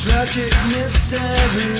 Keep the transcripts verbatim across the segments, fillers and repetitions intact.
tragic mystery.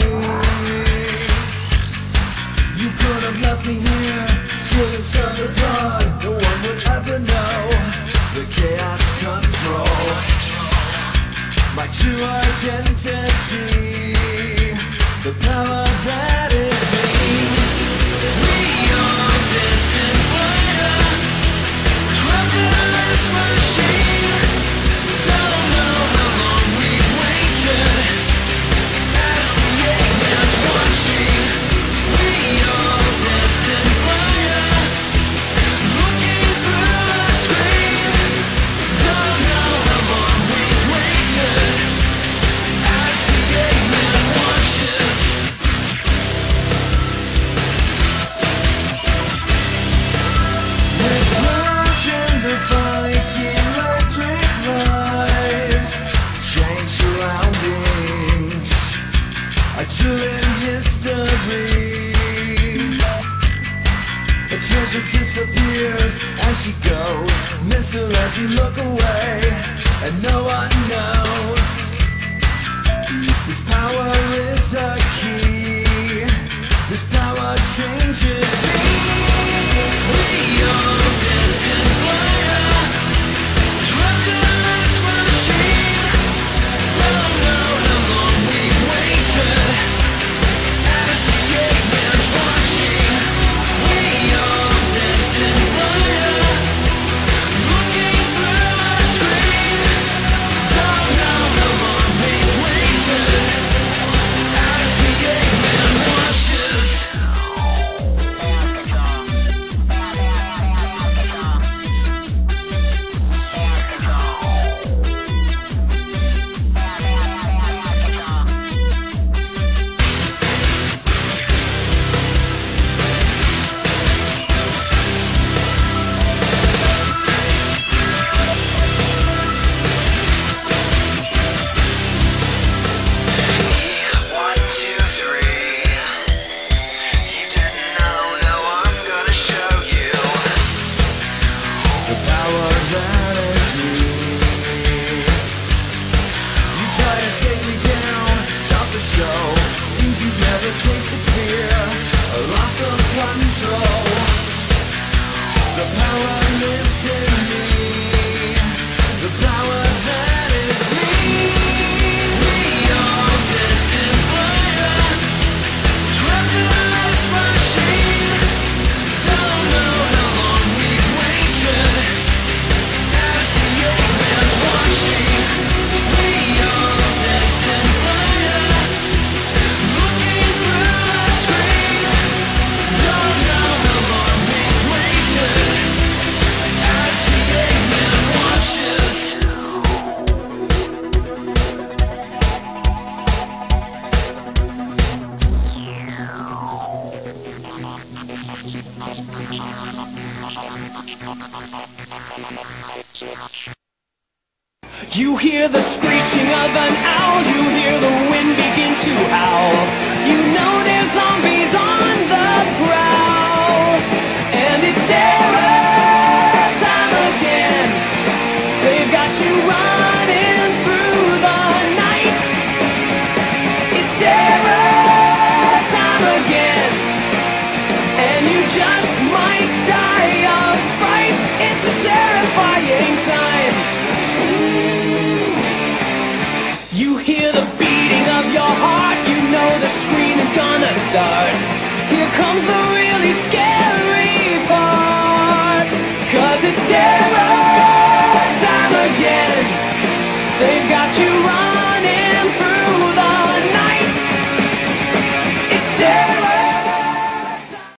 You could have left me here, still inside the thought. No one would ever know the chaos control. My true identity, the power that is me. We are destined fire, trapped in this machine. Don't know how long we've waited, as the eight man's watching. We are destined fire, looking through the screen. Don't know how long we've waited, as the eight man watches. With motion the fight, electric lights, change surroundings, a Julian history. A treasure disappears as she goes, miss her as we look away, and no one knows. This power is a key, this power changes me. We are destined fire, trapped in this machine. Don't know how long we've waited, as the eight man's watching. We are destined fire, looking through the screen. Don't know how long we've waited, as the eight man watches. One, two, three. You didn't know, now I'm gonna show you the power that is me. You try to take me down, stop the show. Seems you've never tasted fear, a loss of control. The power lives in me, the power that is me. We are destined fire, trapped in this machine. Don't know how long we've waited, as the eight man's watching. We are destined fire, looking through the screen. Don't know how long we've waited, as the eight man watches. You hear the screeching of an owl, you hear the wind begin to howl. You know there's zombies on the prowl, and it's terror time again. They've got you running through the night. It's terror time again, and you just might die of fright. It's a terrifying time. You hear the beating of your heart, you know the scream is gonna start. Here comes the really scary part, 'cause it's terror time again. They've got you running